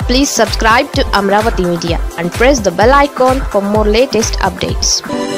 Please subscribe to Amravati Media and press the bell icon for more latest updates.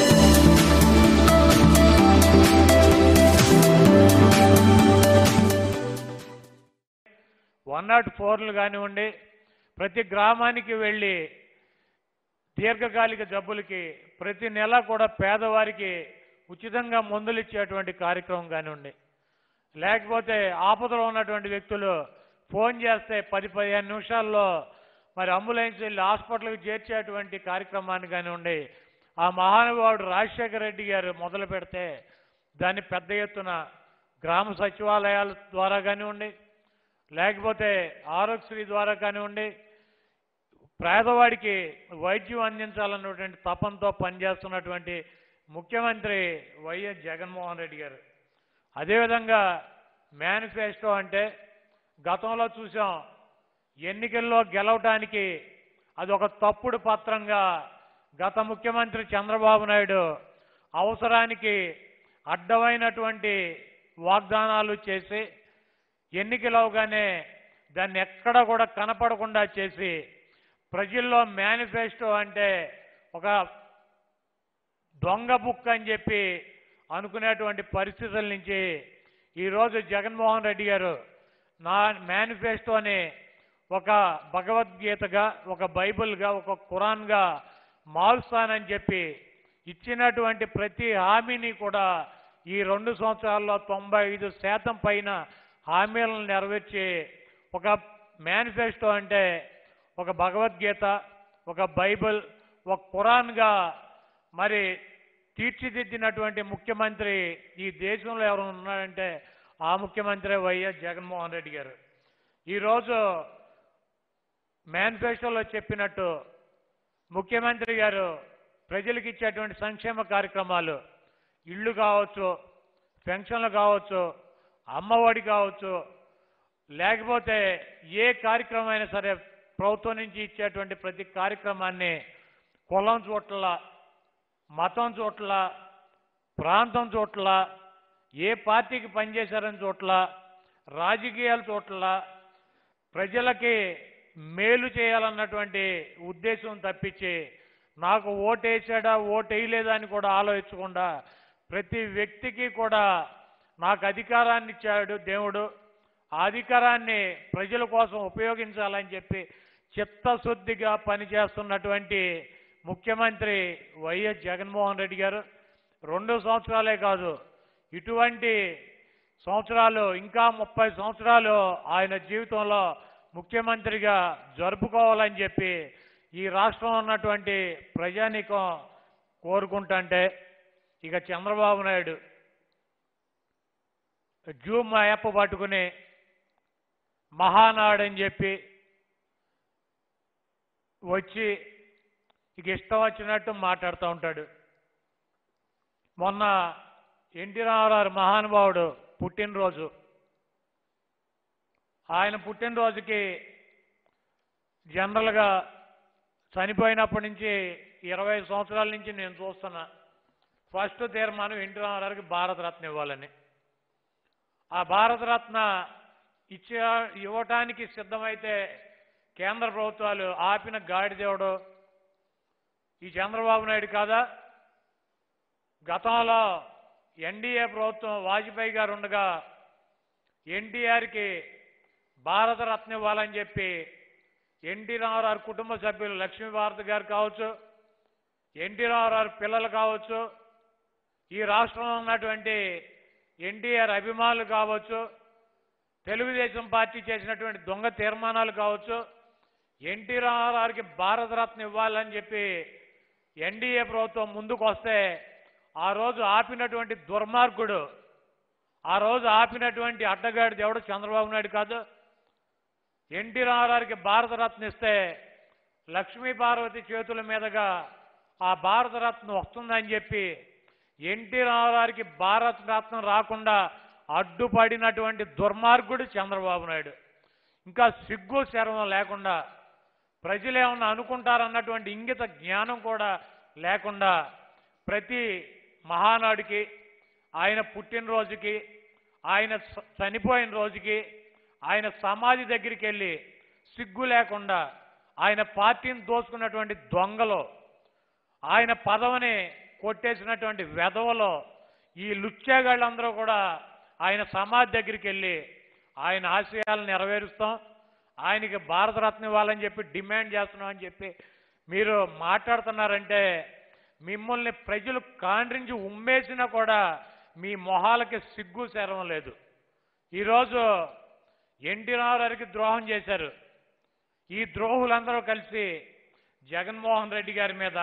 104లు కానివ్వండి, ప్రతి గ్రామానికి వెళ్ళి దీర్ఘకాలిక జబ్బులకి ప్రతి నెల కూడా పేదవారికి ఉచితంగా మందులు ఇచ్చేటువంటి కార్యక్రమం కానివ్వండి, లేకపోతే ఆపదలో ఉన్నటువంటి వ్యక్తులు ఫోన్ చేస్తే 10-15 నిమిషాల్లో మరి అంబులెన్స్ వెళ్ళి హాస్పిటల్కి చేర్చేటువంటి కార్యక్రమాన్ని కానివ్వండి, ఆ మహానుభావుడు రాజశేఖర రెడ్డి గారు మొదలు పెడితే దాన్ని పెద్ద ఎత్తున గ్రామ సచివాలయాల ద్వారా కానివ్వండి, లేకపోతే ఆరోగ్యశ్రీ ద్వారా కానివ్వండి, పేదవాడికి వైద్యం అందించాలన్నటువంటి తపంతో పనిచేస్తున్నటువంటి ముఖ్యమంత్రి వైఎస్ జగన్మోహన్ రెడ్డి గారు. అదేవిధంగా మేనిఫెస్టో అంటే గతంలో చూసాం, ఎన్నికల్లో గెలవటానికి అది ఒక తప్పుడు పత్రంగా గత ముఖ్యమంత్రి చంద్రబాబు నాయుడు అవసరానికి అడ్డమైనటువంటి వాగ్దానాలు చేసి ఎన్నికలవగానే దాన్ని ఎక్కడ కూడా కనపడకుండా చేసి ప్రజల్లో మేనిఫెస్టో అంటే ఒక దొంగ బుక్ అని చెప్పి అనుకునేటువంటి పరిస్థితుల నుంచి ఈరోజు జగన్మోహన్ రెడ్డి గారు నా మేనిఫెస్టోని ఒక భగవద్గీతగా, ఒక బైబిల్గా, ఒక ఖురాన్గా మారుస్తానని చెప్పి ఇచ్చినటువంటి ప్రతి హామీని కూడా ఈ 2 సంవత్సరాల్లో 95% పైన హామీలను నెరవేర్చి ఒక మేనిఫెస్టో అంటే ఒక భగవద్గీత, ఒక బైబిల్, ఒక ఖురాన్గా మరి తీర్చిదిద్దినటువంటి ముఖ్యమంత్రి ఈ దేశంలో ఎవరు ఉన్నారంటే ఆ ముఖ్యమంత్రి వైఎస్ జగన్మోహన్ రెడ్డి గారు. ఈరోజు మేనిఫెస్టోలో చెప్పినట్టు ముఖ్యమంత్రి గారు ప్రజలకు ఇచ్చేటువంటి సంక్షేమ కార్యక్రమాలు, ఇళ్ళు కావచ్చు, పెన్షన్లు కావచ్చు, అమ్మఒడి కావచ్చు, లేకపోతే ఏ కార్యక్రమం అయినా సరే ప్రభుత్వం నుంచి ఇచ్చేటువంటి ప్రతి కార్యక్రమాన్ని కులం చోట్ల, మతం చోట్ల, ప్రాంతం చోట్ల, ఏ పార్టీకి పనిచేశారని చోట్ల, రాజకీయాల చోట్ల ప్రజలకి మేలు చేయాలన్నటువంటి ఉద్దేశం తప్పించి నాకు ఓటేసాడా ఓటేయలేదా అని కూడా ఆలోచించకుండా ప్రతి వ్యక్తికి కూడా నాకు అధికారాన్ని ఇచ్చాడు దేవుడు, ఆ అధికారాన్ని ప్రజల కోసం ఉపయోగించాలని చెప్పి చిత్తశుద్ధిగా పనిచేస్తున్నటువంటి ముఖ్యమంత్రి వైఎస్ జగన్మోహన్ రెడ్డి గారు. 2 సంవత్సరాలే కాదు, ఇటువంటి సంవత్సరాలు ఇంకా 30 సంవత్సరాలు ఆయన జీవితంలో ముఖ్యమంత్రిగా జరుపుకోవాలని చెప్పి ఈ రాష్ట్రంలో ఉన్నటువంటి ప్రజానీకం కోరుకుంటుంటే, ఇక చంద్రబాబు నాయుడు జూమ్ యాప్ పట్టుకుని మహానాడు అని చెప్పి వచ్చి ఇక ఇష్టం వచ్చినట్టు మాట్లాడుతూ ఉంటాడు. మొన్న ఎన్టీ రామారావు మహానుభావుడు పుట్టినరోజు, ఆయన పుట్టినరోజుకి జనరల్గా చనిపోయినప్పటి నుంచి 20 సంవత్సరాల నుంచి నేను చూస్తున్నా ఫస్ట్ తీర్మానం ఎన్టీ రామారావుకి భారతరత్న ఇవ్వాలని. ఆ భారతరత్న ఇవ్వటానికి సిద్ధమైతే కేంద్ర ప్రభుత్వాలు ఆపిన గాడిదేవుడు ఈ చంద్రబాబు నాయుడు కాదా? గతంలో ఎన్డీఏ ప్రభుత్వం వాజ్పేయి గారు ఉండగా ఎన్టీఆర్కి భారతరత్న ఇవ్వాలని చెప్పి ఎన్టీ రామారావు కుటుంబ సభ్యులు లక్ష్మీభారతి గారు కావచ్చు, ఎన్టీ రామారావు పిల్లలు కావచ్చు, ఈ రాష్ట్రంలో ఉన్నటువంటి ఎన్టీఆర్ అభిమానులు కావచ్చు, తెలుగుదేశం పార్టీ చేసినటువంటి దొంగ తీర్మానాలు కావచ్చు, ఎన్టీ రామారావుకి భారతరత్న ఇవ్వాలని చెప్పి ఎన్డీఏ ప్రభుత్వం ముందుకు వస్తే ఆ రోజు ఆపినటువంటి దుర్మార్గుడు, ఆ రోజు ఆపినటువంటి అడ్డగాడి దేవుడు చంద్రబాబు నాయుడు కాదు. ఎన్టీ రామారావుకి భారతరత్న ఇస్తే లక్ష్మీపార్వతి చేతుల మీదుగా ఆ భారతరత్న వస్తుందని చెప్పి ఎన్టీ రామారావుకి భారతరత్న రాకుండా అడ్డుపడినటువంటి దుర్మార్గుడు చంద్రబాబు నాయుడు. ఇంకా సిగ్గు శరవం లేకుండా, ప్రజలేమన్నా అనుకుంటారన్నటువంటి ఇంగిత జ్ఞానం కూడా లేకుండా ప్రతి మహానాడుకి, ఆయన పుట్టినరోజుకి, ఆయన చనిపోయిన రోజుకి ఆయన సమాధి దగ్గరికి వెళ్ళి సిగ్గు లేకుండా ఆయన పార్టీని దోచుకున్నటువంటి దొంగలు, ఆయన పదవిని కొట్టేసినటువంటి వెధవలో ఈ లుచ్చేగాళ్ళందరూ కూడా ఆయన సమాధి దగ్గరికి వెళ్ళి ఆయన ఆశయాలను నెరవేరుస్తాం, ఆయనకి భారతరత్న ఇవ్వాలని చెప్పి డిమాండ్ చేస్తున్నాం అని చెప్పి మీరు మాట్లాడుతున్నారంటే మిమ్మల్ని ప్రజలు కాండ్రించి ఉమ్మేసినా కూడా మీ మొహాలకి సిగ్గు శరం లేదు. ఈరోజు ఎన్టీ రామారావుకి ద్రోహం చేశారు. ఈ ద్రోహులందరూ కలిసి జగన్మోహన్ రెడ్డి గారి మీద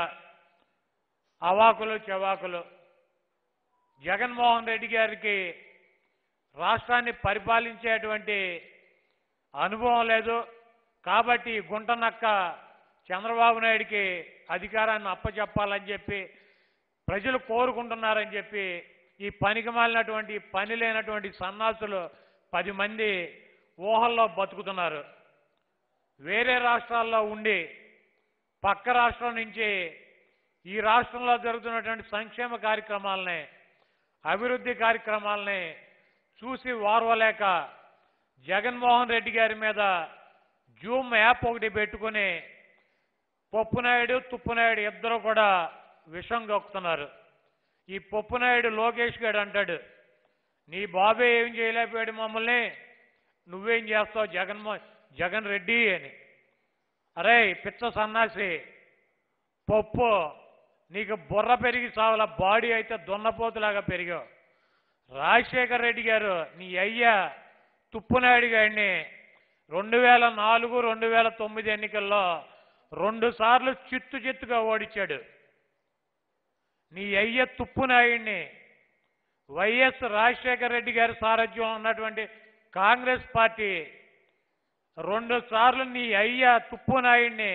అవాకులు చెవాకులు. జగన్మోహన్ రెడ్డి గారికి రాష్ట్రాన్ని పరిపాలించేటువంటి అనుభవం లేదు కాబట్టి గుంటనక్క చంద్రబాబు నాయుడికి అధికారాన్ని అప్పచెప్పాలని చెప్పి ప్రజలు కోరుకుంటున్నారని చెప్పి ఈ పనికి మాలినటువంటి పని లేనటువంటి సన్నాసులు 10 మంది ఊహల్లో బతుకుతున్నారు. వేరే రాష్ట్రాల్లో ఉండి పక్క రాష్ట్రం నుంచి ఈ రాష్ట్రంలో జరుగుతున్నటువంటి సంక్షేమ కార్యక్రమాలని, అభివృద్ధి కార్యక్రమాలని చూసి వారవలేక జగన్మోహన్ రెడ్డి గారి మీద జూమ్ యాప్ ఒకటి పెట్టుకుని పప్పునాయుడు తుప్పునాయుడు ఇద్దరు కూడా విషం గొక్కుతున్నారు. ఈ పప్పునాయుడు లోకేష్ గారు అంటాడు, నీ బాబే ఏం చేయలేకపోయాడు మమ్మల్ని, నువ్వేం చేస్తావు జగన్ రెడ్డి అని. అరే పిచ్చ సన్నాసి, పప్పు నీకు బుర్ర పెరిగి సావుల, బాడీ అయితే దున్నపోతులాగా పెరిగావు. రాజశేఖర్ రెడ్డి గారు నీ అయ్యా తుప్పునాయుడు గారిని 2004, 2009 ఎన్నికల్లో 2 సార్లు చిత్తుగా ఓడించాడు. నీ అయ్య తుప్పునాయుడిని వైఎస్ రాజశేఖర్ రెడ్డి గారి సారథ్యం ఉన్నటువంటి కాంగ్రెస్ పార్టీ 2 సార్లు నీ అయ్య తుప్పునాయుడిని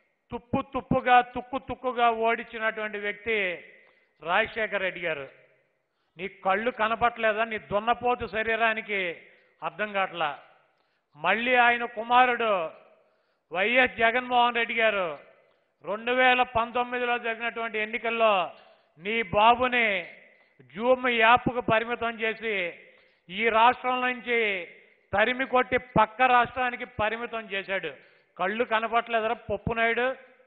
తుక్కుగా ఓడించినటువంటి వ్యక్తి రాజశేఖర్ రెడ్డి గారు. నీ కళ్ళు కనపట్లేదా? నీ దున్నపోతు శరీరానికి అర్థం కావట్లా. మళ్ళీ ఆయన కుమారుడు వైఎస్ జగన్మోహన్ రెడ్డి గారు 2019లో జరిగినటువంటి ఎన్నికల్లో నీ బాబుని జూమ్ యాప్కు పరిమితం చేసి ఈ రాష్ట్రం నుంచి తరిమి కొట్టి పక్క రాష్ట్రానికి పరిమితం చేశాడు. కళ్ళు కనపట్లేదరా పప్పునాయుడు?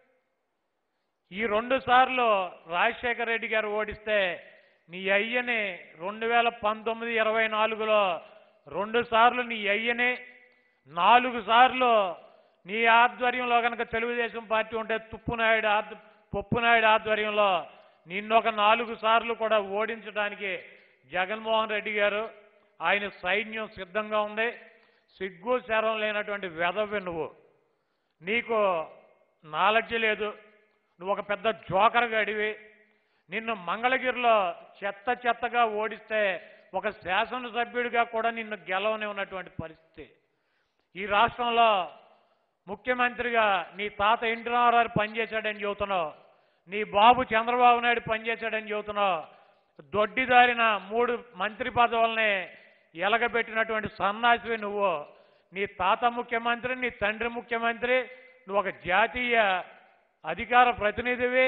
ఈ 2 సార్లు రాజశేఖర రెడ్డి గారు ఓడిస్తే నీ అయ్యని 2019, 24లో 2 సార్లు నీ అయ్యని, 4 సార్లు నీ ఆధ్వర్యంలో కనుక తెలుగుదేశం పార్టీ ఉంటే పప్పునాయుడు ఆధ్వర్యంలో నిన్నొక 4 సార్లు కూడా ఓడించడానికి జగన్మోహన్ రెడ్డి గారు ఆయన సైన్యం సిద్ధంగా ఉంది. సిగ్గు శరం లేనటువంటి వెధవి నువ్వు. నీకు నాలెడ్జ్ లేదు, నువ్వు ఒక పెద్ద జోకర్ గడివి. నిన్ను మంగళగిరిలో చెత్తగా ఓడిస్తే ఒక శాసనసభ్యుడిగా కూడా నిన్ను గెలవని ఉన్నటువంటి పరిస్థితి. ఈ రాష్ట్రంలో ముఖ్యమంత్రిగా నీ తాత ఎన్టీ రామారావు పనిచేశాడని చెబుతున్నావు, నీ బాబు చంద్రబాబు నాయుడు పనిచేశాడని చెబుతున్నావు. దొడ్డిదారిన 3 మంత్రి పదవుల్ని ఎలగబెట్టినటువంటి సన్నాసివి నువ్వు. నీ తాత ముఖ్యమంత్రి, నీ తండ్రి ముఖ్యమంత్రి, నువ్వు ఒక జాతీయ అధికార ప్రతినిధివి.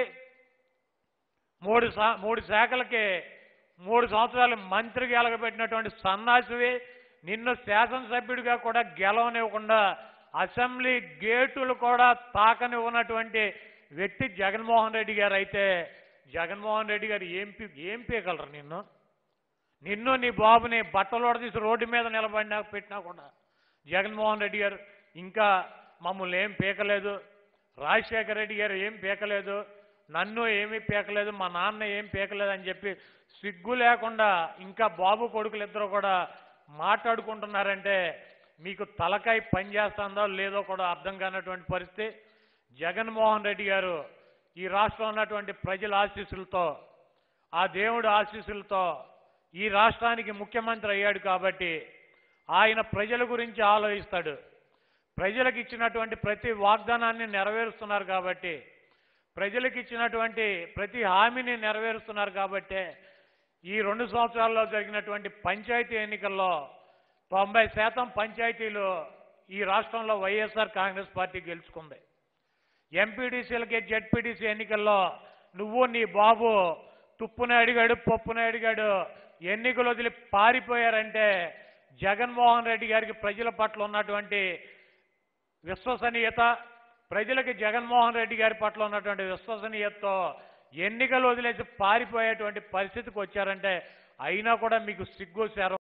3 శాఖలకి 3 సంవత్సరాలు మంత్రికి ఎలగబెట్టినటువంటి సన్నాసివి. నిన్ను శాసనసభ్యుడిగా కూడా గెలవనివ్వకుండా అసెంబ్లీ గేటులు కూడా తాకనివ్వనటువంటి వ్యక్తి జగన్మోహన్ రెడ్డి గారు. అయితే జగన్మోహన్ రెడ్డి గారు ఏం పీకలరు నిన్ను నీ బాబుని బట్టలోడ తీసి రోడ్డు మీద పెట్టినా కూడా జగన్మోహన్ రెడ్డి గారు ఇంకా మమ్మల్ని ఏం పీకలేదు, రాజశేఖర రెడ్డి గారు ఏం పీకలేదు, నన్ను ఏమీ పీకలేదు, మా నాన్న ఏం పీకలేదు అని చెప్పి సిగ్గు లేకుండా ఇంకా బాబు కొడుకులు ఇద్దరు కూడా మాట్లాడుకుంటున్నారంటే మీకు తలకాయ పనిచేస్తుందో లేదో కూడా అర్థం కానటువంటి పరిస్థితి. జగన్మోహన్ రెడ్డి గారు ఈ రాష్ట్రంలో ఉన్నటువంటి ప్రజల ఆశీస్సులతో, ఆ దేవుడి ఆశీస్సులతో ఈ రాష్ట్రానికి ముఖ్యమంత్రి అయ్యాడు కాబట్టి ఆయన ప్రజల గురించి ఆలోచిస్తాడు. ప్రజలకు ఇచ్చినటువంటి ప్రతి వాగ్దానాన్ని నెరవేరుస్తున్నారు కాబట్టి, ప్రజలకు ఇచ్చినటువంటి ప్రతి హామీని నెరవేరుస్తున్నారు కాబట్టి ఈ 2 సంవత్సరాల్లో జరిగినటువంటి పంచాయతీ ఎన్నికల్లో 90% పంచాయతీలు ఈ రాష్ట్రంలో వైఎస్ఆర్ కాంగ్రెస్ పార్టీ గెలుచుకుంది. ఎంపీడీసీలకి జెడ్పీటీసీ ఎన్నికల్లో నువ్వు నీ బాబు తుప్పునాయుడు గాడు పప్పునాయుడు గాడు ఎన్నికలు వదిలి పారిపోయారంటే జగన్మోహన్ రెడ్డి గారికి ప్రజల పట్ల ఉన్నటువంటి విశ్వసనీయత, ప్రజలకి జగన్మోహన్ రెడ్డి గారి పట్ల ఉన్నటువంటి విశ్వసనీయతతో ఎన్నికలు వదిలేసి పారిపోయేటువంటి పరిస్థితికి వచ్చారంటే అయినా కూడా మీకు సిగ్గు శరం